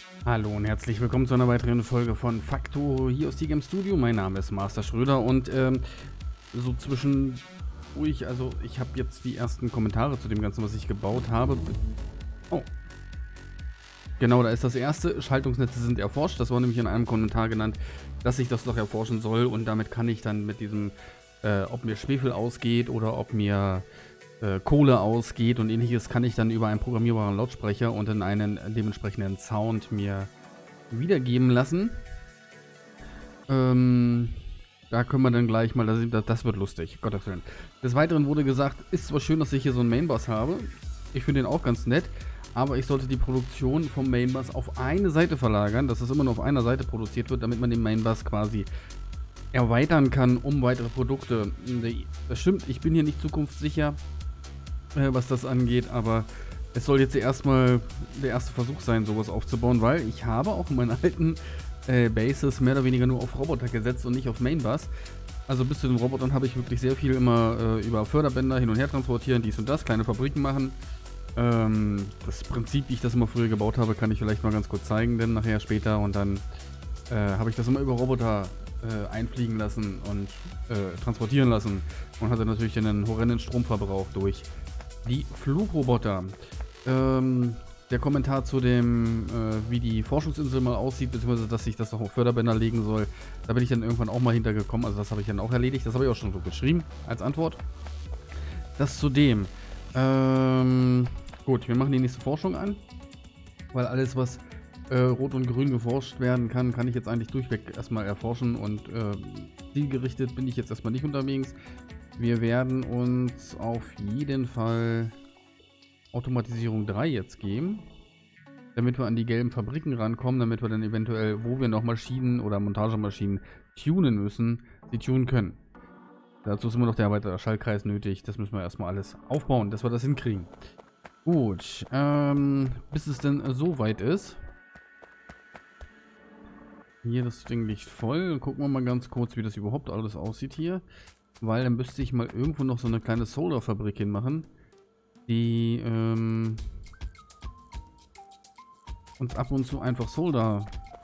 Hallo und herzlich willkommen zu einer weiteren Folge von Facto hier aus Game Studio. Mein Name ist Master Schröder und so zwischendurch, also ich habe jetzt die ersten Kommentare zu dem Ganzen, was ich gebaut habe. Oh, genau, da ist das erste. Schaltungsnetze sind erforscht. Das war nämlich in einem Kommentar genannt, dass ich das doch erforschen soll und damit kann ich dann mit diesem, ob mir Schwefel ausgeht oder ob mir Kohle ausgeht und ähnliches, kann ich dann über einen programmierbaren Lautsprecher und in einen dementsprechenden Sound mir wiedergeben lassen. Da können wir dann gleich mal, das wird lustig, Gottes Willen. Des Weiteren wurde gesagt, ist zwar schön, dass ich hier so einen Mainbus habe, ich finde den auch ganz nett, aber ich sollte die Produktion vom Mainbus auf eine Seite verlagern, dass es immer nur auf einer Seite produziert wird, damit man den Mainbus quasi erweitern kann um weitere Produkte. Das stimmt, ich bin hier nicht zukunftssicher, was das angeht, aber es soll jetzt erstmal der erste Versuch sein, sowas aufzubauen, weil ich habe auch in meinen alten Bases mehr oder weniger nur auf Roboter gesetzt und nicht auf Mainbus. Also bis zu den Robotern habe ich wirklich sehr viel immer über Förderbänder hin und her transportieren, dies und das, kleine Fabriken machen. Das Prinzip, wie ich das immer früher gebaut habe, kann ich vielleicht mal ganz kurz zeigen, denn nachher später und dann habe ich das immer über Roboter einfliegen lassen und transportieren lassen und hatte natürlich einen horrenden Stromverbrauch durch die Flugroboter. Der Kommentar zu dem, wie die Forschungsinsel mal aussieht, beziehungsweise dass ich das noch auf Förderbänder legen soll, da bin ich dann irgendwann auch mal hintergekommen. Also das habe ich dann auch erledigt. Das habe ich auch schon so geschrieben als Antwort. Das zu dem. Gut, wir machen die nächste Forschung an. Weil alles, was rot und grün geforscht werden kann, kann ich jetzt eigentlich durchweg erstmal erforschen. Und zielgerichtet bin ich jetzt erstmal nicht unterwegs. Wir werden uns auf jeden Fall Automatisierung 3 jetzt geben, damit wir an die gelben Fabriken rankommen, damit wir dann eventuell, wo wir noch Maschinen oder Montagemaschinen tunen müssen, sie tunen können. Dazu ist immer noch der erweiterte Schaltkreis nötig. Das müssen wir erstmal alles aufbauen, dass wir das hinkriegen. Gut, bis es denn so weit ist. Hier das Ding liegt voll. Gucken wir mal ganz kurz, wie das überhaupt alles aussieht hier. Weil dann müsste ich mal irgendwo noch so eine kleine Solarfabrik hinmachen, die uns ab und zu einfach Solar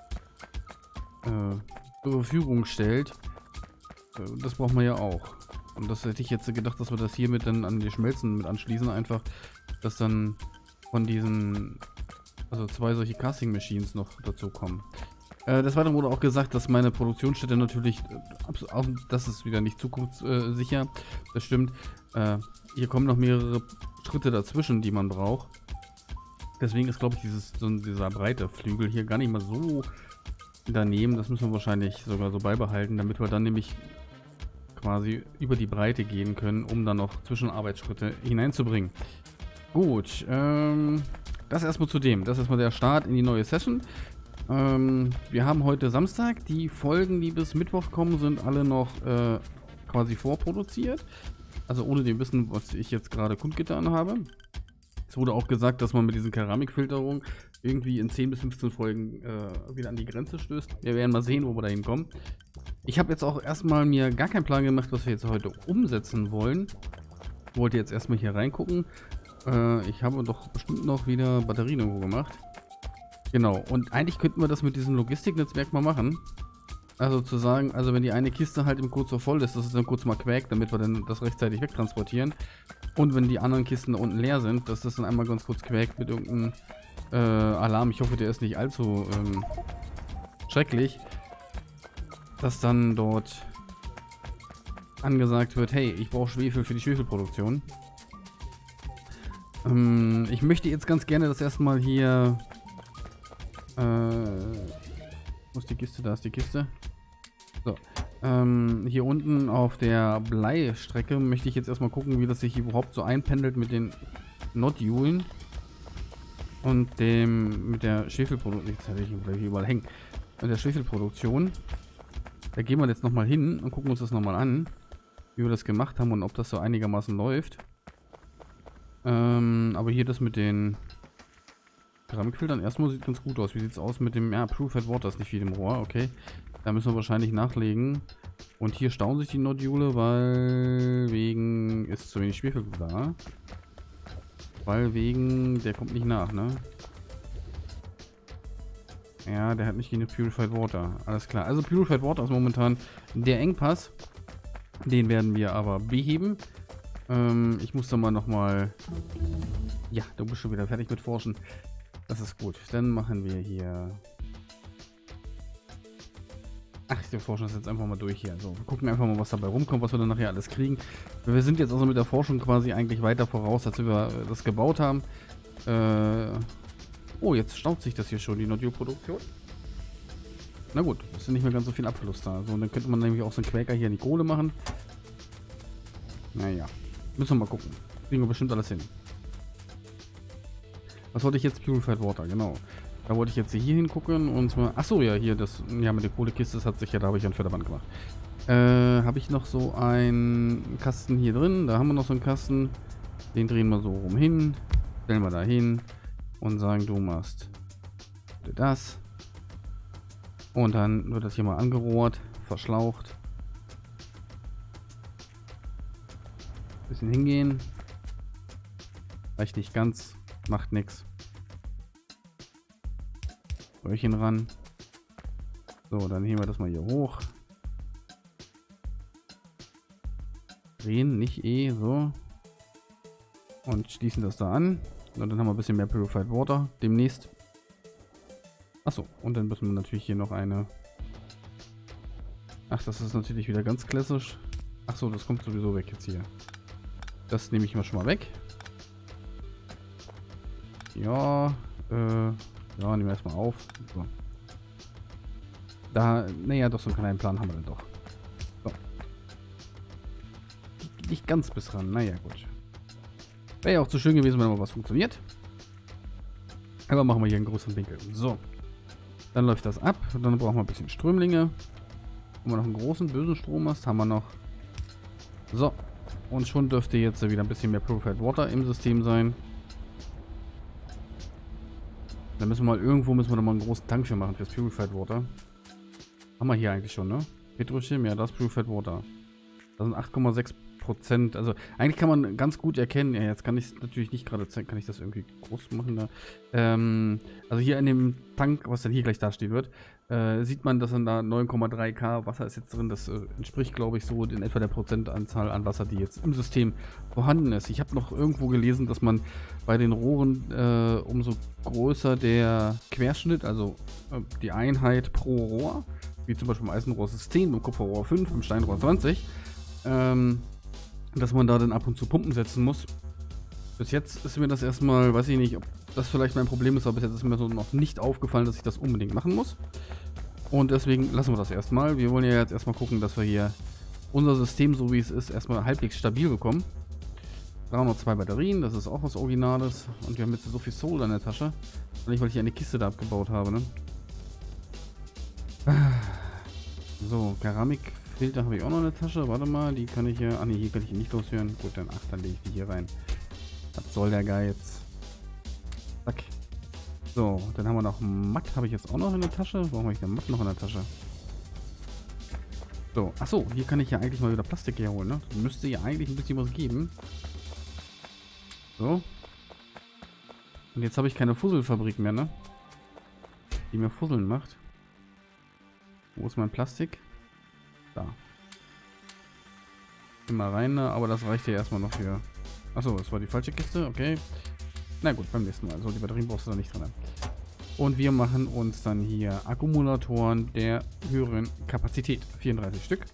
zur Verfügung stellt. Das brauchen wir ja auch. Und das hätte ich jetzt gedacht, dass wir das hier mit dann an die Schmelzen mit anschließen, einfach, dass dann von diesen, also 2 solche Casting Machines noch dazu kommen. Des Weiteren wurde auch gesagt, dass meine Produktionsstätte natürlich, das ist wieder nicht zukunftssicher, das stimmt. Hier kommen noch mehrere Schritte dazwischen, die man braucht. Deswegen ist, glaube ich, dieser breite Flügel hier gar nicht mal so daneben. Das müssen wir wahrscheinlich sogar so beibehalten, damit wir dann nämlich quasi über die Breite gehen können, um dann noch Zwischenarbeitsschritte hineinzubringen. Gut, das erstmal zu dem. Das ist erstmal der Start in die neue Session. Wir haben heute Samstag. Die Folgen, die bis Mittwoch kommen, sind alle noch quasi vorproduziert. Also ohne dem Wissen, was ich jetzt gerade kundgetan habe. Es wurde auch gesagt, dass man mit diesen Keramikfilterungen irgendwie in 10 bis 15 Folgen wieder an die Grenze stößt. Wir werden mal sehen, wo wir da hinkommen. Ich habe jetzt auch erstmal mir gar keinen Plan gemacht, was wir jetzt heute umsetzen wollen. Ich wollte jetzt erstmal hier reingucken. Ich habe doch bestimmt noch wieder Batterien irgendwo gemacht. Genau, und eigentlich könnten wir das mit diesem Logistiknetzwerk mal machen. Also zu sagen, also wenn die eine Kiste halt im Code so voll ist, dass es dann kurz mal quäkt, damit wir dann das rechtzeitig wegtransportieren. Und wenn die anderen Kisten da unten leer sind, dass das dann einmal ganz kurz quäkt mit irgendeinem Alarm. Ich hoffe, der ist nicht allzu schrecklich. Dass dann dort angesagt wird, hey, ich brauche Schwefel für die Schwefelproduktion. Ich möchte jetzt ganz gerne das erstmal hier... wo ist die Kiste? Da ist die Kiste. So. Hier unten auf der Bleistrecke möchte ich jetzt erstmal gucken, wie das sich überhaupt so einpendelt mit den Nodulen und mit der Schwefelproduktion. Jetzt habe ich ihn gleich überall hängen. Mit der Schwefelproduktion. Da gehen wir jetzt nochmal hin und gucken uns das nochmal an, wie wir das gemacht haben und ob das so einigermaßen läuft. Aber hier das mit den Keramikfiltern erstmal sieht ganz gut aus. Wie sieht es aus mit dem, ja, Purified Water ist nicht viel im Rohr, okay. Da müssen wir wahrscheinlich nachlegen. Und hier stauen sich die Nodule, weil wegen ist zu wenig Schwefel da. Weil wegen, der kommt nicht nach, ne? Ja, der hat nicht genug Purified Water. Alles klar. Also Purified Water ist momentan der Engpass. Den werden wir aber beheben. Ich muss da mal nochmal... Ja, du bist schon wieder fertig mit Forschen. Das ist gut. Dann machen wir hier... Ach, wir forschen das jetzt einfach mal durch hier. Also, wir gucken einfach mal, was dabei rumkommt, was wir dann nachher alles kriegen. Wir sind jetzt also mit der Forschung quasi eigentlich weiter voraus, als wir das gebaut haben. Oh, jetzt staut sich das hier schon, die Nodule-Produktion. Na gut, es sind nicht mehr ganz so viel Abfluss da. So, und dann könnte man nämlich auch so einen Quäker hier in die Kohle machen. Naja, müssen wir mal gucken. Kriegen wir bestimmt alles hin. Was wollte ich jetzt? Purified Water, genau. Da wollte ich jetzt hier hingucken und zwar... Achso, ja, hier, das... Ja, mit der Kohlekiste, das hat sich ja... Da habe ich ein Förderband gemacht. Habe ich noch so einen Kasten hier drin. Da haben wir noch so einen Kasten. Den drehen wir so rum hin. Stellen wir da hin. Und sagen, du machst das. Und dann wird das hier mal angerohrt. Verschlaucht. Bisschen hingehen. Reicht nicht ganz. Macht nichts. Röhrchen ran. So, dann heben wir das mal hier hoch. Drehen, nicht so. Und schließen das da an. Und dann haben wir ein bisschen mehr Purified Water demnächst. Achso, und dann müssen wir natürlich hier noch eine... Ach, das ist natürlich wieder ganz klassisch. Achso, das kommt sowieso weg jetzt hier. Das nehme ich mal schon mal weg. Ja, ja, nehmen wir erstmal auf. So. Da, naja, doch, so einen kleinen Plan haben wir dann doch. So. Nicht ganz bis ran, naja, gut. Wäre ja auch zu schön gewesen, wenn mal was funktioniert. Aber machen wir hier einen größeren Winkel. So. Dann läuft das ab. Dann brauchen wir ein bisschen Strömlinge. Haben wir noch einen großen, bösen Strommast? Haben wir noch. So. Und schon dürfte jetzt wieder ein bisschen mehr Purified Water im System sein. Dann müssen wir mal irgendwo noch mal einen großen Tank für machen fürs Purified Water. Haben wir hier eigentlich schon, ne? Petrochim, ja, das Purified Water. Das sind 8,6%. Also eigentlich kann man ganz gut erkennen, ja, jetzt kann ich es natürlich nicht gerade zeigen, kann ich das irgendwie groß machen da. Also hier in dem Tank, was dann hier gleich dastehen wird, sieht man, dass dann da 9,3 Wasser ist jetzt drin. Das entspricht, glaube ich, so in etwa der Prozentanzahl an Wasser, die jetzt im System vorhanden ist. Ich habe noch irgendwo gelesen, dass man bei den Rohren umso größer der Querschnitt, also die Einheit pro Rohr, wie zum Beispiel im Eisenrohr ist es 10, im Kupferrohr 5, im Steinrohr 20, dass man da dann ab und zu Pumpen setzen muss. Bis jetzt ist mir das erstmal, weiß ich nicht, ob das vielleicht mein Problem ist, aber bis jetzt ist mir so noch nicht aufgefallen, dass ich das unbedingt machen muss. Und deswegen lassen wir das erstmal. Wir wollen ja jetzt erstmal gucken, dass wir hier unser System, so wie es ist, erstmal halbwegs stabil bekommen. 302 Batterien, das ist auch was Originales. Und wir haben jetzt so viel Soul in der Tasche. Nicht, weil ich eine Kiste da abgebaut habe, ne? So, Keramikfilter habe ich auch noch in der Tasche. Warte mal, die kann ich ja... Ah ne, hier kann ich ihn nicht losführen. Gut, dann dann lege ich die hier rein. Was soll der Geiz? Zack. So, dann haben wir noch Matt, habe ich jetzt auch noch in der Tasche. Warum habe ich denn Matt noch in der Tasche? So, achso, hier kann ich ja eigentlich mal wieder Plastik herholen, ne? Müsste ja eigentlich ein bisschen was geben. So. Und jetzt habe ich keine Fusselfabrik mehr, ne? Die mir Fusseln macht. Wo ist mein Plastik? Da. Immer rein, ne? Aber das reicht ja erstmal noch für... Achso, das war die falsche Kiste, okay. Na gut, beim nächsten Mal. Also die Batterien brauchst du da nicht drin. Und wir machen uns dann hier Akkumulatoren der höheren Kapazität. 34 Stück.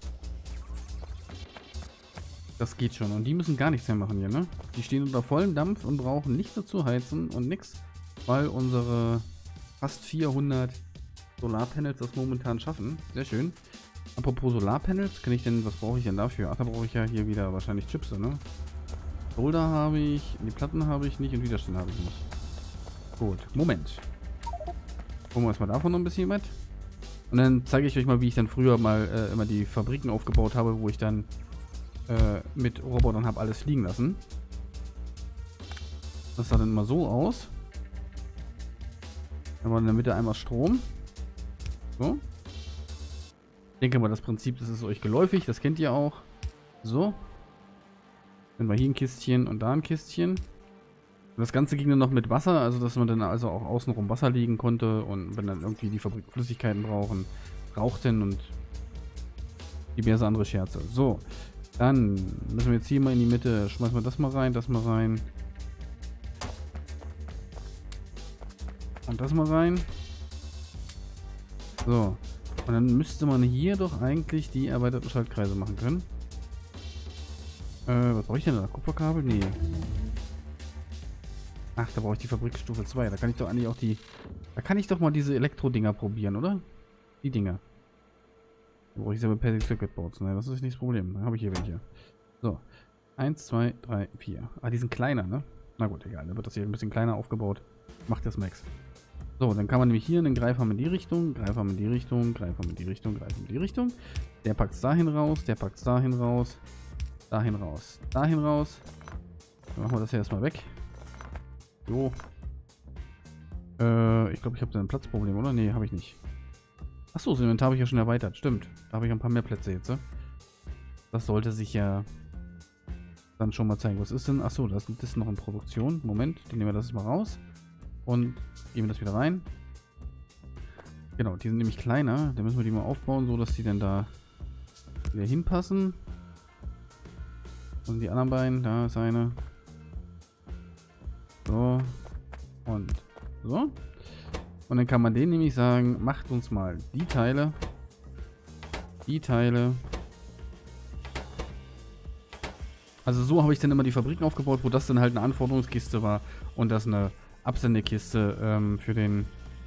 Das geht schon. Und die müssen gar nichts mehr machen hier, ne? Die stehen unter vollem Dampf und brauchen nicht dazu heizen und nix, weil unsere fast 400 Solarpanels das momentan schaffen. Sehr schön. Apropos Solarpanels, kann ich denn, was brauche ich denn dafür? Ach, da brauche ich ja hier wieder wahrscheinlich Chips, ne? Solder habe ich, die Platten habe ich nicht und Widerstände habe ich nicht. Gut, Moment. Gucken wir uns mal davon noch ein bisschen was. Und dann zeige ich euch mal, wie ich dann früher mal immer die Fabriken aufgebaut habe, wo ich dann mit Robotern habe alles fliegen lassen. Das sah dann immer so aus. Dann war in der Mitte einmal Strom. So. Ich denke mal, das Prinzip, das ist euch geläufig, das kennt ihr auch. So. Dann war hier ein Kistchen und da ein Kistchen. Das Ganze ging dann noch mit Wasser, also dass man dann also auch außenrum Wasser legen konnte und wenn dann irgendwie die Fabrik Flüssigkeiten brauchten und diverse andere Scherze. So, dann müssen wir jetzt hier mal in die Mitte, schmeißen wir das mal rein und das mal rein. So, und dann müsste man hier doch eigentlich die erweiterten Schaltkreise machen können. Was brauche ich denn da? Kupferkabel? Nee. Ach, da brauche ich die Fabrikstufe 2. Da kann ich doch eigentlich auch die... Da kann ich doch mal diese Elektro-Dinger probieren, oder? Die Dinger. Da brauche ich selber Basic Circuit Boards. Ne, das ist nicht das Problem. Da habe ich hier welche. So. 1, 2, 3, 4. Ah, die sind kleiner, ne? Na gut, egal. Dann wird das hier ein bisschen kleiner aufgebaut. Macht das Max. So, dann kann man nämlich hier einen Greifarm in die Richtung, Greifarm in die Richtung, Greifarm in die Richtung, Greifarm in die Richtung. Der packt es dahin raus, der packt es dahin raus, dahin raus, dahin raus. Dann machen wir das hier erstmal weg. So. Ich glaube, ich habe da ein Platzproblem, oder? Nee, habe ich nicht. Achso, das Inventar habe ich ja schon erweitert. Stimmt. Da habe ich ein paar mehr Plätze jetzt. Das sollte sich ja dann schon mal zeigen. Was ist denn? Achso, das ist noch in Produktion. Moment, dann nehmen wir das mal raus. Und geben das wieder rein. Genau, die sind nämlich kleiner. Dann müssen wir die mal aufbauen, so dass die dann da wieder hinpassen. Und die anderen beiden, da ist eine. So. Und so. Und dann kann man denen nämlich sagen, macht uns mal die Teile. Die Teile. Also so habe ich dann immer die Fabriken aufgebaut, wo das dann halt eine Anforderungskiste war und das eine Absendekiste für den...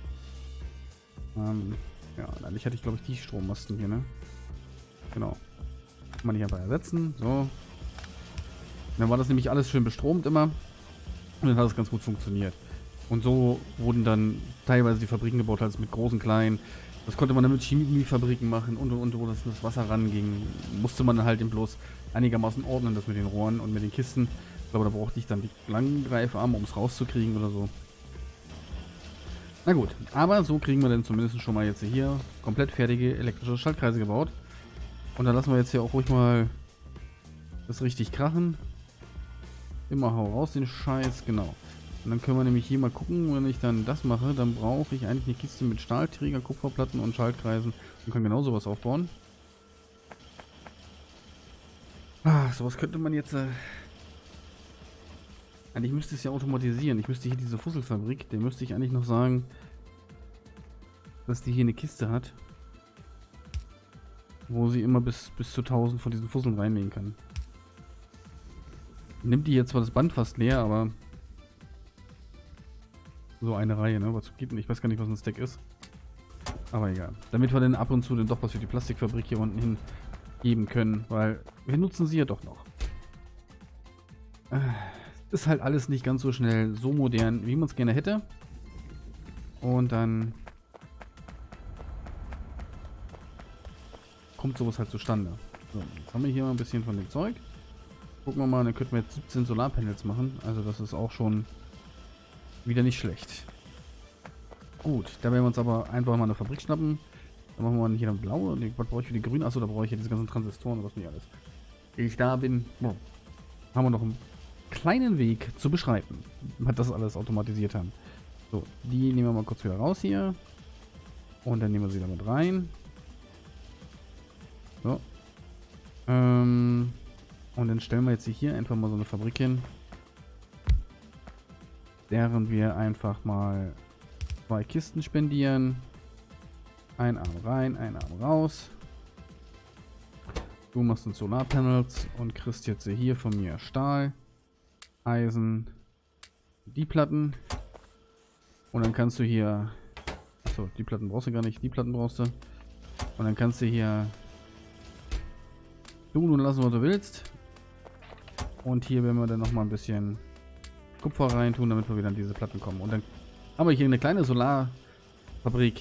ja, eigentlich hatte ich glaube ich die Strommasten hier, ne? Genau. Kann man nicht einfach ersetzen. So. Und dann war das nämlich alles schön bestromt immer. Und dann hat es ganz gut funktioniert. Und so wurden dann teilweise die Fabriken gebaut, halt mit großen, kleinen. Das konnte man dann mit Chemiefabriken machen und, wo das Wasser ranging. Musste man halt eben bloß einigermaßen ordnen, das mit den Rohren und mit den Kisten. Ich glaube, da brauchte ich dann die langen Greifarme, um es rauszukriegen oder so. Na gut, aber so kriegen wir dann zumindest schon mal jetzt hier komplett fertige elektrische Schaltkreise gebaut. Und dann lassen wir jetzt hier auch ruhig mal das richtig krachen. Immer hau raus den Scheiß, genau. Und dann können wir nämlich hier mal gucken, wenn ich dann das mache, dann brauche ich eigentlich eine Kiste mit Stahlträger, Kupferplatten und Schaltkreisen und kann genau sowas aufbauen. Ah, sowas könnte man jetzt... eigentlich müsste es ja automatisieren. Ich müsste hier diese Fusselfabrik, der müsste ich eigentlich noch sagen, dass die hier eine Kiste hat, wo sie immer bis zu 1000 von diesen Fusseln reinlegen kann. Nimmt die jetzt zwar das Band fast leer, aber... So eine Reihe, ne? Was gibt denn? Ich weiß gar nicht, was ein Stack ist. Aber egal. Damit wir dann ab und zu dann doch was für die Plastikfabrik hier unten hin geben können, weil wir nutzen sie ja doch noch. Ist halt alles nicht ganz so schnell, so modern, wie man es gerne hätte. Und dann kommt sowas halt zustande. So, jetzt haben wir hier mal ein bisschen von dem Zeug. Gucken wir mal, dann könnten wir jetzt 17 Solarpanels machen. Also das ist auch schon wieder nicht schlecht. Gut, da werden wir uns aber einfach mal eine Fabrik schnappen. Dann machen wir hier eine blaue. Was brauche ich für die grüne? Achso, da brauche ich ja diese ganzen Transistoren oder was nicht alles. Wenn ich da bin, haben wir noch einen kleinen Weg zu beschreiben, was das alles automatisiert haben. So, die nehmen wir mal kurz wieder raus hier. Und dann nehmen wir sie da mit rein. So. Und dann stellen wir jetzt hier einfach mal so eine Fabrik hin. Während wir einfach mal 2 Kisten spendieren. Ein Arm rein, ein Arm raus. Du machst uns Solarpanels und kriegst jetzt hier von mir Stahl, Eisen, die Platten. Und dann kannst du hier... Achso, die Platten brauchst du gar nicht, die Platten brauchst du. Und dann kannst du hier tun und lassen, was du willst. Und hier werden wir dann nochmal ein bisschen Kupfer rein tun, damit wir wieder an diese Platten kommen. Und dann haben wir hier eine kleine Solarfabrik,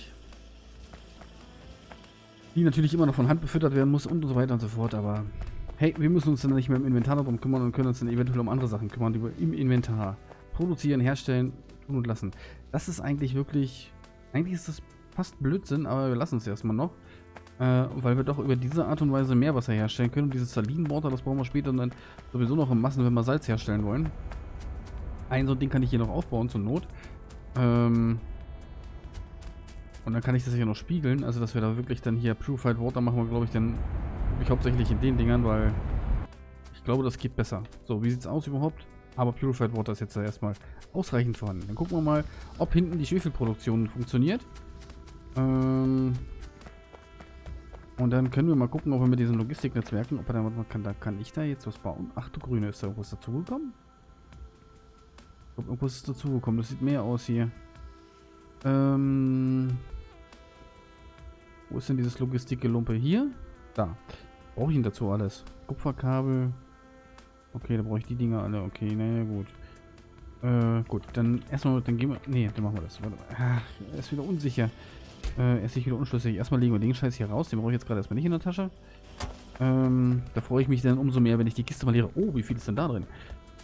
die natürlich immer noch von Hand befüttert werden muss und so weiter und so fort. Aber hey, wir müssen uns dann nicht mehr im Inventar darum kümmern und können uns dann eventuell um andere Sachen kümmern, die wir im Inventar produzieren, herstellen, tun und lassen. Das ist eigentlich wirklich... Eigentlich ist das fast Blödsinn, aber wir lassen es erstmal noch. Weil wir doch über diese Art und Weise Meerwasser herstellen können. Und dieses Salinwater, das brauchen wir später dann sowieso noch in Massen, wenn wir Salz herstellen wollen. Ein so ein Ding kann ich hier noch aufbauen zur Not. Und dann kann ich das hier noch spiegeln. Also, dass wir da wirklich dann hier Purified Water machen wir, glaube ich, dann wirklich hauptsächlich in den Dingern, weil ich glaube, das geht besser. So, wie sieht's aus überhaupt? Aber Purified Water ist jetzt erstmal ausreichend vorhanden. Dann gucken wir mal, ob hinten die Schwefelproduktion funktioniert. Und dann können wir mal gucken, ob wir mit diesen Logistiknetzwerken, ob er da kann ich da jetzt was bauen? Ach du Grüne, ist da irgendwas dazugekommen? Ich glaube, irgendwas ist dazugekommen. Das sieht mehr aus hier. Wo ist denn dieses Logistikgelumpe? Hier? Da. Brauche ich ihn dazu alles? Kupferkabel. Okay, da brauche ich die Dinger alle. Okay, naja, gut. Gut, dann erstmal, dann gehen wir. Nee, dann machen wir das. Warte mal. Ach, er ist wieder unsicher. Er ist sich wieder unschlüssig. Erstmal legen wir den Scheiß hier raus. Den brauche ich jetzt gerade erstmal nicht in der Tasche. Da freue ich mich dann umso mehr, wenn ich die Kiste mal leere. Oh, wie viel ist denn da drin?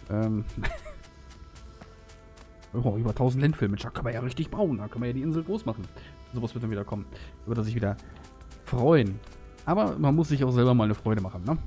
Oh, über 1000 Landfill. Da kann man ja richtig bauen. Da kann man ja die Insel groß machen. Sowas wird dann wieder kommen. Da wird er sich wieder freuen. Aber man muss sich auch selber mal eine Freude machen, ne?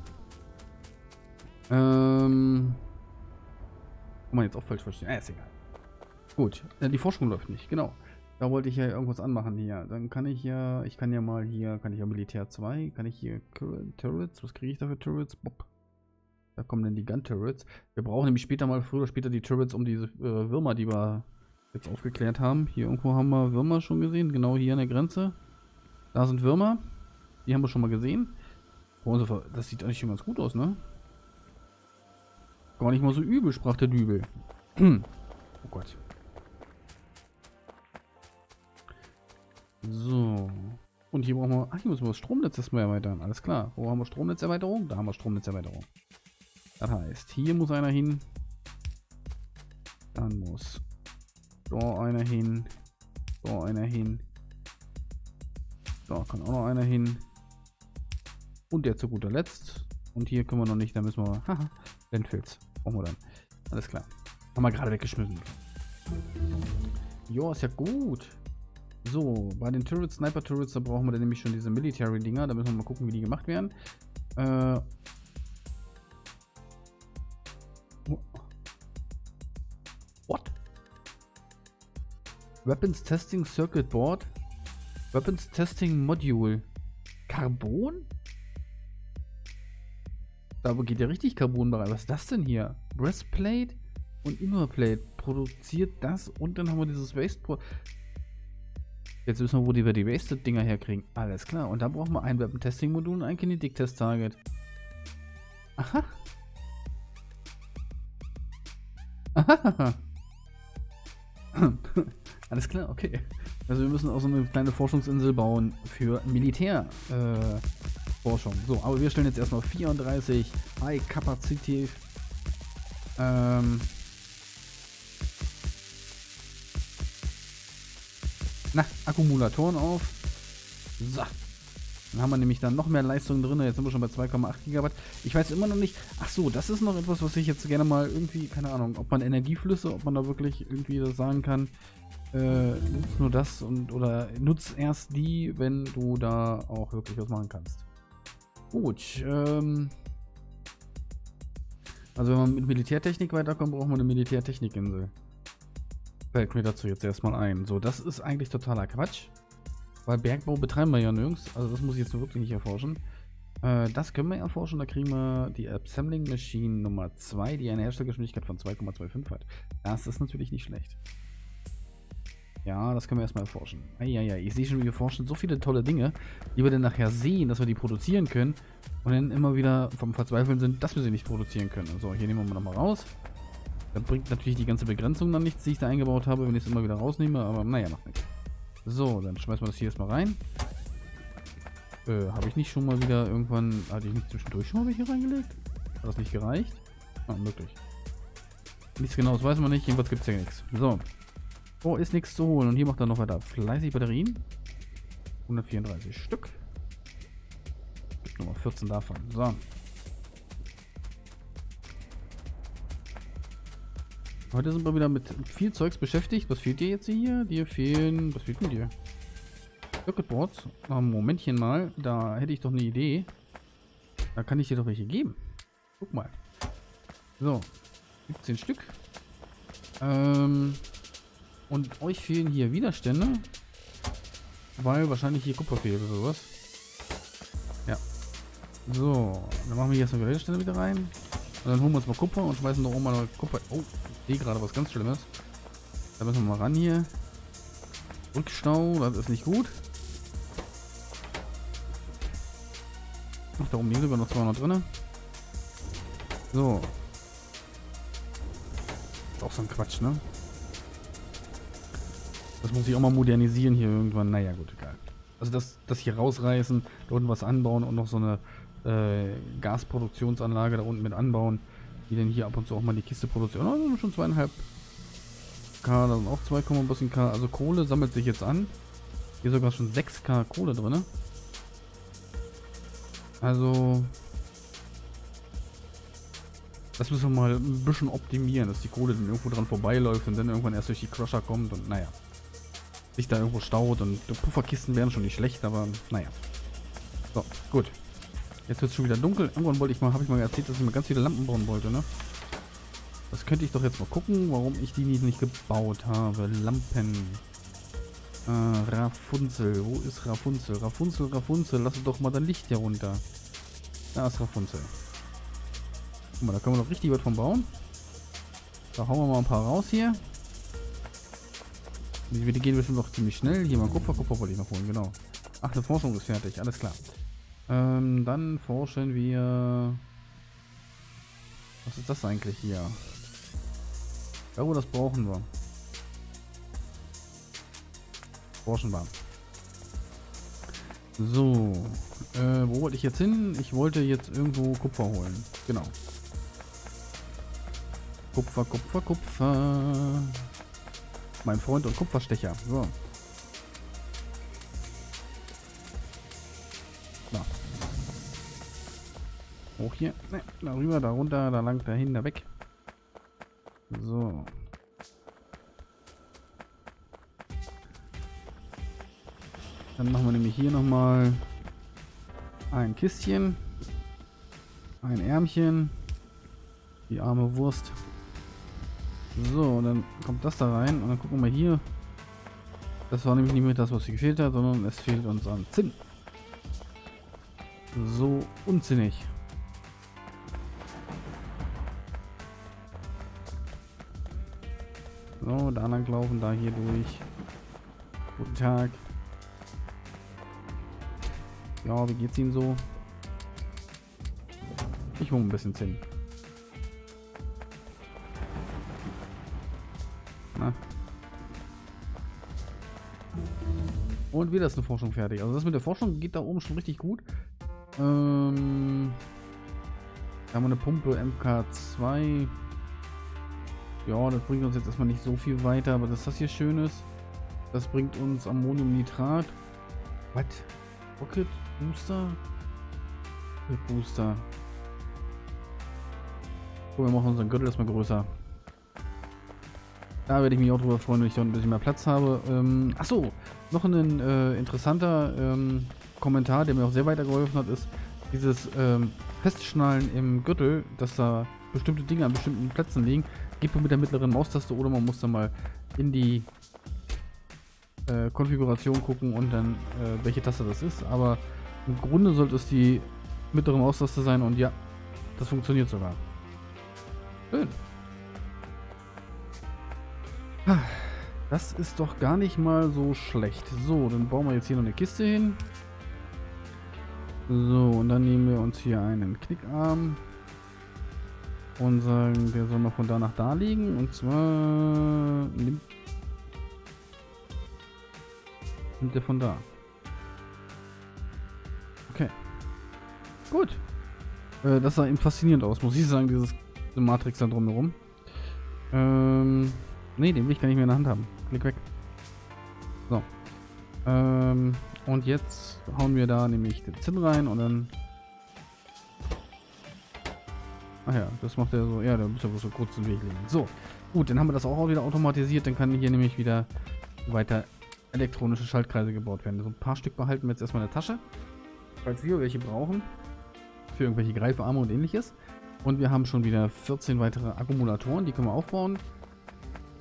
Kann man jetzt auch falsch verstehen. Ist egal. Gut, die Forschung läuft nicht, genau. Da wollte ich ja irgendwas anmachen hier. Dann kann ich ja, kann ja Militär 2, kann ich hier Turrets, was kriege ich da für Turrets? Bob. Da kommen dann die Gun-Turrets. Wir brauchen nämlich später mal, früher oder später die Turrets, um diese Würmer, die wir jetzt aufgeklärt haben. Hier irgendwo haben wir Würmer schon gesehen, genau hier an der Grenze. Da sind Würmer. Die haben wir schon mal gesehen. Oh, das sieht eigentlich schon ganz gut aus, ne? Gar nicht mal so übel, sprach der Dübel. Oh Gott. So. Und hier brauchen wir... Ach, hier müssen wir das Stromnetz erstmal erweitern. Alles klar. Wo haben wir Stromnetzerweiterung? Da haben wir Stromnetzerweiterung. Das heißt, hier muss einer hin. Dann muss da einer hin. Da einer hin. Da kann auch noch einer hin. Und der zu guter Letzt. Und hier können wir noch nicht, da müssen wir... Haha, Landfills. Brauchen wir dann. Alles klar. Haben wir gerade weggeschmissen. Jo, ist ja gut. So, bei den Turrets, Sniper-Turrets, da brauchen wir dann nämlich schon diese Military-Dinger. Da müssen wir mal gucken, wie die gemacht werden. What? Weapons Testing Circuit Board. Weapons Testing Module. Carbon? Da geht ja richtig Carbon rein. Was ist das denn hier? Breastplate und Innerplate. Produziert das und dann haben wir dieses Waste. Jetzt wissen wir, wo wir die Wasted-Dinger herkriegen. Alles klar. Und da brauchen wir ein Weapon-Testing-Modul und ein Kinetic-Test-Target. Aha. Aha. Alles klar, okay. Also wir müssen auch so eine kleine Forschungsinsel bauen für Militärforschung. So, aber wir stellen jetzt erstmal 34 High-Kapazität. Akkumulatoren auf. So. Dann haben wir nämlich dann noch mehr Leistung drin. Jetzt sind wir schon bei 2,8 GB. Ich weiß immer noch nicht. Ach so, das ist noch etwas, was ich jetzt gerne mal irgendwie, keine Ahnung, ob man Energieflüsse, ob man da wirklich irgendwie das sagen kann, nutz nur das oder nutz erst die, wenn du da auch wirklich was machen kannst. Gut, also wenn man mit Militärtechnik weiterkommt, brauchen wir eine Militärtechnikinsel. Fällt mir dazu jetzt erstmal ein. So, das ist eigentlich totaler Quatsch. Weil Bergbau betreiben wir ja nirgends. Also das muss ich jetzt wirklich nicht erforschen. Das können wir erforschen. Da kriegen wir die Assembling Machine Nummer 2, die eine Herstellgeschwindigkeit von 2,25 hat. Das ist natürlich nicht schlecht. Ja, das können wir erstmal erforschen. Eieiei, ich sehe schon, wir forschen so viele tolle Dinge, die wir dann nachher sehen, dass wir die produzieren können. Und dann immer wieder vom Verzweifeln sind, dass wir sie nicht produzieren können. So, hier nehmen wir nochmal raus. Das bringt natürlich die ganze Begrenzung dann nichts, die ich da eingebaut habe, wenn ich es immer wieder rausnehme. Aber naja, macht nichts. So, dann schmeißen wir das hier erstmal rein. Habe ich nicht schon mal wieder irgendwann... Hatte ich nicht zwischendurch schon mal hier reingelegt? Hat das nicht gereicht? Ah, möglich. Nichts genaues weiß man nicht, jedenfalls gibt es ja nichts. So. Oh, ist nichts zu holen. Und hier macht er noch weiter. Fleißig Batterien. 134 Stück. Gibt nochmal 14 davon. So. Heute sind wir wieder mit viel Zeugs beschäftigt. Was fehlt dir jetzt hier? Dir fehlen... Was fehlt denn dir? Circuit Boards. Momentchen mal. Da hätte ich doch eine Idee. Da kann ich dir doch welche geben. Guck mal. So. 17 Stück. Und euch fehlen hier Widerstände. Weil wahrscheinlich hier Kupfer fehlt oder sowas. Ja. So, dann machen wir hier erstmal Widerstände wieder rein. Und dann holen wir uns mal Kupfer und schmeißen da oben mal Kupfer. Oh, ich sehe gerade was ganz Schlimmes. Da müssen wir mal ran hier. Rückstau, das ist nicht gut. Ach, da oben liegen sogar noch 200 drin. So. Ist auch so ein Quatsch, ne? Das muss ich auch mal modernisieren hier irgendwann. Naja, gut, egal. Also das hier rausreißen, da unten was anbauen und noch so eine Gasproduktionsanlage da unten mit anbauen, die dann hier ab und zu auch mal die Kiste produzieren. Oh, das sind schon 2,5 K, da sind auch 2, ein bisschen K. Also Kohle sammelt sich jetzt an. Hier sogar schon 6 K Kohle drin. Also das müssen wir mal ein bisschen optimieren, dass die Kohle dann irgendwo dran vorbeiläuft und dann irgendwann erst durch die Crusher kommt und naja. Sich da irgendwo staut und die Pufferkisten wären schon nicht schlecht, aber naja. So, gut. Jetzt wird es schon wieder dunkel. Irgendwann wollte ich mal, habe ich mal erzählt, dass ich mal ganz viele Lampen bauen wollte, ne? Das könnte ich doch jetzt mal gucken, warum ich die nicht gebaut habe. Lampen. Rapunzel. Wo ist Rapunzel? Rapunzel, Rapunzel. Lass doch mal dein Licht hier runter. Da ist Rapunzel. Guck mal, da können wir noch richtig was von bauen. Da hauen wir mal ein paar raus hier. Die gehen bestimmt noch ziemlich schnell. Hier mal Kupfer. Kupfer wollte ich noch holen, genau. Ach, eine Forschung ist fertig. Alles klar. Dann forschen wir... Was ist das eigentlich hier? Ja, wo das brauchen wir. Forschen wir. So. Wo wollte ich jetzt hin? Ich wollte jetzt irgendwo Kupfer holen. Genau. Kupfer, Kupfer, Kupfer. Mein Freund und Kupferstecher. So. Na. Hoch hier. Ne, da rüber, da runter, da lang, dahin, da weg. So. Dann machen wir nämlich hier nochmal ein Kistchen. Ein Ärmchen. Die arme Wurst. So, und dann kommt das da rein. Und dann gucken wir mal hier. Das war nämlich nicht mehr das, was hier gefehlt hat, sondern es fehlt uns an Zinn. So unsinnig. So, da lang laufen, da hier durch. Guten Tag. Ja, wie geht's Ihnen so? Ich hole ein bisschen Zinn. Na. Und wieder ist eine Forschung fertig. Also das mit der Forschung geht da oben schon richtig gut. Da haben wir eine Pumpe MK2. Ja, das bringt uns jetzt erstmal nicht so viel weiter, aber dass das hier schön ist, das bringt uns Ammoniumnitrat. Was? Rocket Booster? Rocket Booster. So, wir machen unseren Gürtel erstmal größer. Da werde ich mich auch drüber freuen, wenn ich da ein bisschen mehr Platz habe. Achso, noch ein interessanter Kommentar, der mir auch sehr weitergeholfen hat, ist dieses Festschnallen im Gürtel, dass da bestimmte Dinge an bestimmten Plätzen liegen. Geht man mit der mittleren Maustaste oder man muss dann mal in die Konfiguration gucken und dann welche Taste das ist. Aber im Grunde sollte es die mittlere Maustaste sein und ja, das funktioniert sogar. Schön. Das ist doch gar nicht mal so schlecht. So, dann bauen wir jetzt hier noch eine Kiste hin. So, und dann nehmen wir uns hier einen Knickarm und sagen, der soll mal von da nach da liegen. Und zwar nimmt der von da. Okay. Gut. Das sah eben faszinierend aus, muss ich sagen, dieses Matrix da drumherum. Ne, den will ich gar nicht mehr in der Hand haben. Klick weg. So. Und jetzt hauen wir da nämlich den Zinn rein und dann... Ach ja, das macht er so... Ja, da muss ja bloß so kurz den Weg legen. So. Gut, dann haben wir das auch wieder automatisiert. Dann kann hier nämlich wieder weiter elektronische Schaltkreise gebaut werden. So ein paar Stück behalten wir jetzt erstmal in der Tasche. Falls wir welche brauchen. Für irgendwelche Greifarme und ähnliches. Und wir haben schon wieder 14 weitere Akkumulatoren. Die können wir aufbauen.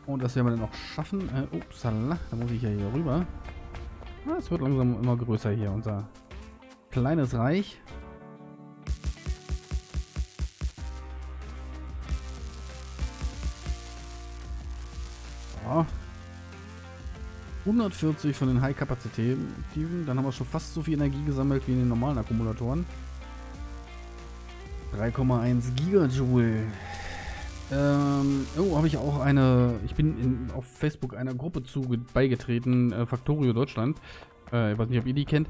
Und das werden wir dann auch schaffen. Upsala, da muss ich ja hier rüber. Ah, es wird langsam immer größer hier, unser kleines Reich. Ja. 140 von den High-Kapazitäten. Dann haben wir schon fast so viel Energie gesammelt wie in den normalen Akkumulatoren. 3,1 Gigajoule. Habe ich auch ich bin auf Facebook einer Gruppe beigetreten, Factorio Deutschland. Ich weiß nicht, ob ihr die kennt.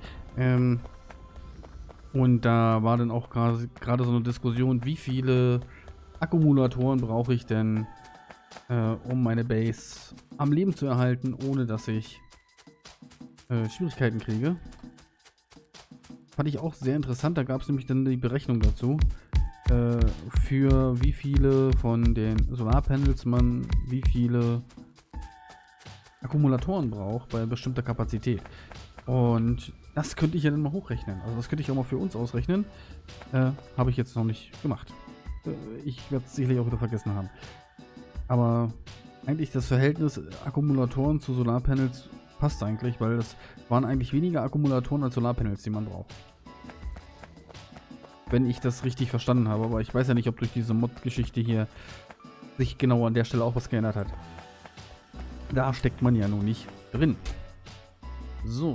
Und da war dann auch gerade so eine Diskussion, wie viele Akkumulatoren brauche ich denn, um meine Base am Leben zu erhalten, ohne dass ich Schwierigkeiten kriege. Fand ich auch sehr interessant, da gab es nämlich dann die Berechnung dazu, für wie viele von den Solarpanels man wie viele Akkumulatoren braucht bei bestimmter Kapazität. Und das könnte ich ja dann mal hochrechnen. Also das könnte ich auch mal für uns ausrechnen. Habe ich jetzt noch nicht gemacht. Ich werde es sicherlich auch wieder vergessen haben. Aber eigentlich das Verhältnis Akkumulatoren zu Solarpanels passt eigentlich, weil das waren eigentlich weniger Akkumulatoren als Solarpanels, die man braucht. Wenn ich das richtig verstanden habe, aber ich weiß ja nicht, ob durch diese Mod-Geschichte hier sich genau an der Stelle auch was geändert hat. Da steckt man ja noch nicht drin. So.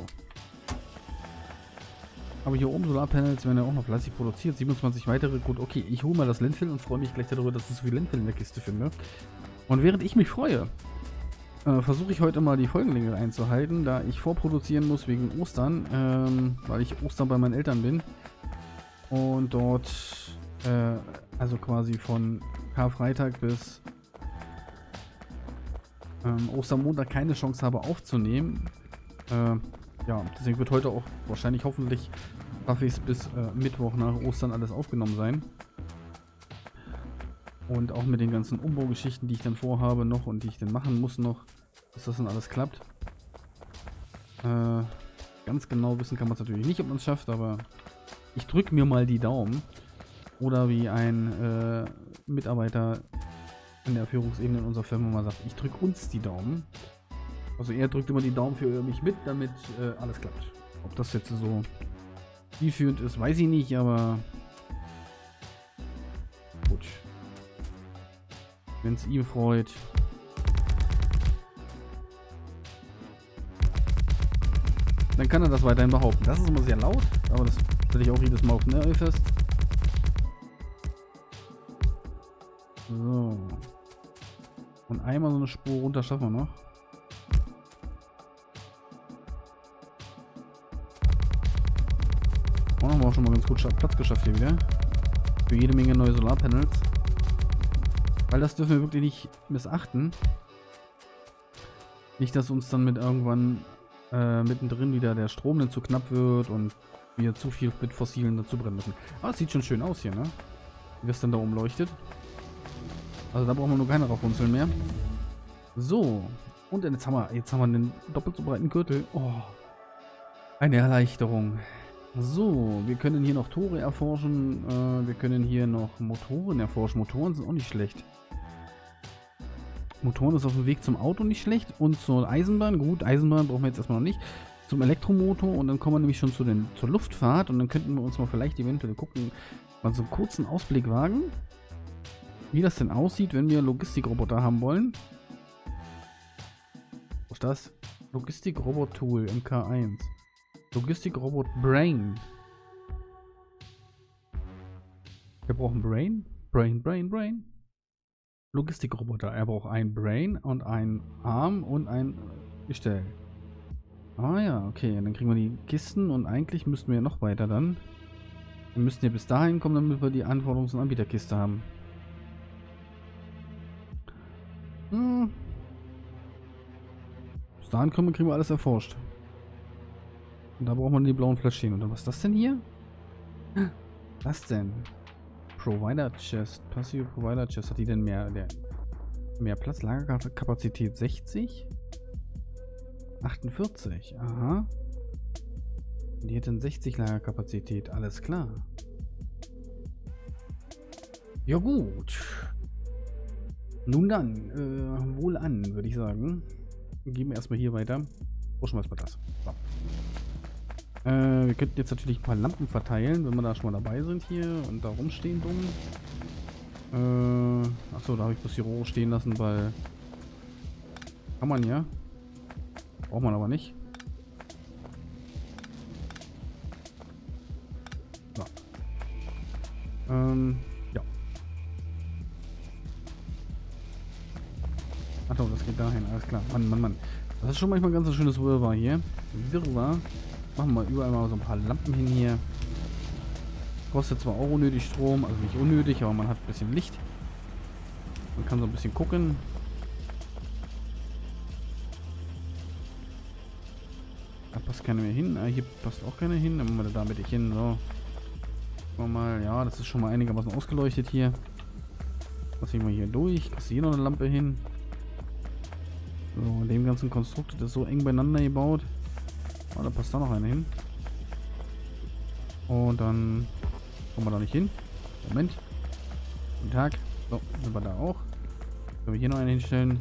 Aber hier oben Solarpanels werden ja auch noch fleißig produziert. 27 weitere. Gut, okay, ich hole mal das Landfill und freue mich gleich darüber, dass ich so viel Landfill in der Kiste finde. Und während ich mich freue, versuche ich heute mal die Folgenlänge einzuhalten, da ich vorproduzieren muss wegen Ostern, weil ich Ostern bei meinen Eltern bin. Und dort, also quasi von Karfreitag bis Ostermontag keine Chance habe aufzunehmen. Ja, deswegen wird heute auch wahrscheinlich, hoffentlich, schaffe ich es bis Mittwoch nach Ostern alles aufgenommen sein. Und auch mit den ganzen Umbaugeschichten, die ich dann vorhabe noch und die ich dann machen muss noch, dass das dann alles klappt. Ganz genau wissen kann man es natürlich nicht, ob man es schafft, aber ich drücke mir mal die Daumen. Oder wie ein Mitarbeiter in der Führungsebene in unserer Firma mal sagt, ich drücke uns die Daumen. Also er drückt immer die Daumen für mich mit, damit alles klappt. Ob das jetzt so zielführend ist, weiß ich nicht, aber gut. Wenn es ihm freut. Dann kann er das weiterhin behaupten. Das ist immer sehr laut, aber das stelle ich auch jedes Mal auf Nerv fest. So. Und einmal so eine Spur runter schaffen wir noch. Und haben wir auch schon mal ganz gut Platz geschafft hier wieder. Für jede Menge neue Solarpanels. Weil das dürfen wir wirklich nicht missachten. Nicht, dass uns dann mit irgendwann mittendrin wieder der Strom dann zu knapp wird und wir zu viel mit Fossilen dazu brennen müssen. Aber es sieht schon schön aus hier, ne? Wie das dann da oben leuchtet. Also da brauchen wir nur keine Rapunzeln mehr. So. Und jetzt haben wir einen doppelt so breiten Gürtel. Oh. Eine Erleichterung. So, wir können hier noch Tore erforschen. Wir können hier noch Motoren erforschen. Motoren sind auch nicht schlecht. Motoren ist auf dem Weg zum Auto nicht schlecht. Und zur Eisenbahn. Gut, Eisenbahn brauchen wir jetzt erstmal noch nicht. Zum Elektromotor. Und dann kommen wir nämlich schon zur Luftfahrt. Und dann könnten wir uns mal vielleicht eventuell gucken, mal so einen kurzen Ausblick wagen, wie das denn aussieht, wenn wir Logistikroboter haben wollen. Was ist das? Logistikrobot-Tool MK1. Logistikrobot Brain. Wir brauchen Brain. Brain. Logistikroboter. Er braucht ein Brain und ein Arm und ein Gestell. Ah ja, okay. Dann kriegen wir die Kisten und eigentlich müssten wir ja noch weiter dann. Wir müssten ja bis dahin kommen, damit wir die Anforderungs- und Anbieterkiste haben. Bis dahin kriegen wir alles erforscht. Und da braucht man die blauen Fläschchen. Und dann, was ist das denn hier? Was denn? Provider Chest. Passive Provider Chest. Hat die denn mehr Platz? Lagerkapazität 60? 48. Aha. Und die hätten 60 Lagerkapazität. Alles klar. Ja gut. Nun dann, wohl an, würde ich sagen. Gehen wir erstmal hier weiter. Pushen wir erstmal das. So. Wir könnten jetzt natürlich ein paar Lampen verteilen, wenn wir da schon mal dabei sind hier und da rumstehen dumm. Achso, da habe ich bloß die Rohre stehen lassen, weil... Kann man ja. Braucht man aber nicht. So. Ja. Achso, das geht dahin, alles klar. Mann. Das ist schon manchmal ein ganz schönes Wirrwarr hier. Wirrwarr. Machen wir überall mal so ein paar Lampen hin hier. Kostet zwar auch unnötig Strom, also nicht unnötig, aber man hat ein bisschen Licht. Man kann so ein bisschen gucken. Da passt keiner mehr hin. Hier passt auch keiner hin. Dann machen wir da bitte hin. So. Mal, ja, das ist schon mal einigermaßen ausgeleuchtet hier. Was sehen wir hier durch? Kriegst du hier noch eine Lampe hin? So, in dem ganzen Konstrukt, das ist so eng beieinander gebaut. Oh, da passt da noch eine hin. Und dann kommen wir da nicht hin. Moment. Guten Tag. So, sind wir da auch. Können wir hier noch eine hinstellen?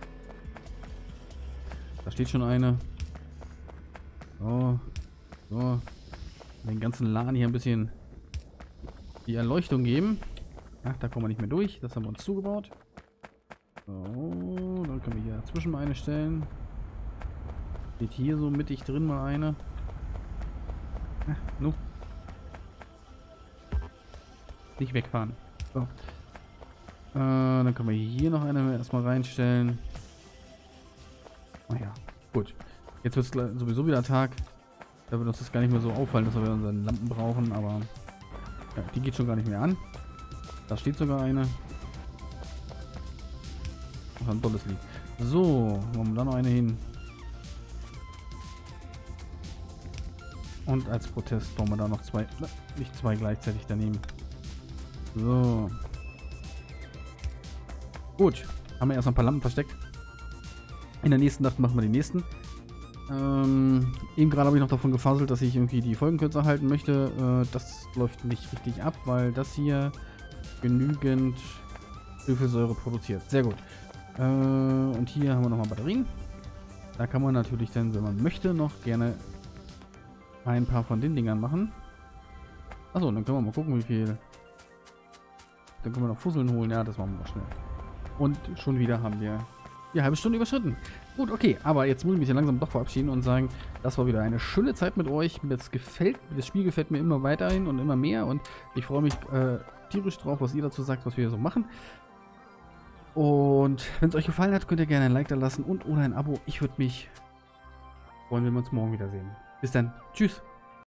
Da steht schon eine. So. Den ganzen Laden hier ein bisschen die Erleuchtung geben. Ach, da kommen wir nicht mehr durch. Das haben wir uns zugebaut. So, dann können wir hier dazwischen mal eine stellen. Steht hier so mittig drin mal eine. Ach, nicht wegfahren. So. Dann können wir hier noch eine erstmal reinstellen. Oh ja, gut. Jetzt wird es sowieso wieder Tag. Da wird uns das gar nicht mehr so auffallen, dass wir unsere Lampen brauchen, aber ja, die geht schon gar nicht mehr an. Da steht sogar eine. Ach, ein tolles Lied. So, machen wir da noch eine hin. Und als Protest bauen wir da noch zwei, nicht zwei gleichzeitig daneben. So. Gut, haben wir erst noch ein paar Lampen versteckt. In der nächsten Nacht machen wir die nächsten. Eben gerade habe ich noch davon gefaselt, dass ich irgendwie die Folgen kürzer halten möchte. Das läuft nicht richtig ab, weil das hier genügend Schwefelsäure produziert. Sehr gut. Und hier haben wir nochmal Batterien. Da kann man natürlich dann, wenn man möchte, noch gerne ein paar von den Dingern machen. Achso, dann können wir mal gucken, wie viel. Dann können wir noch Fusseln holen. Ja, das machen wir mal schnell. Und schon wieder haben wir die halbe Stunde überschritten. Gut, okay, aber jetzt muss ich mich ja langsam doch verabschieden und sagen, das war wieder eine schöne Zeit mit euch. Das Spiel gefällt mir immer weiterhin und immer mehr und ich freue mich tierisch drauf, was ihr dazu sagt, was wir so machen. Und wenn es euch gefallen hat, könnt ihr gerne ein Like da lassen und oder ein Abo. Ich würde mich freuen, wenn wir uns morgen wiedersehen. Bis dann. Tschüss.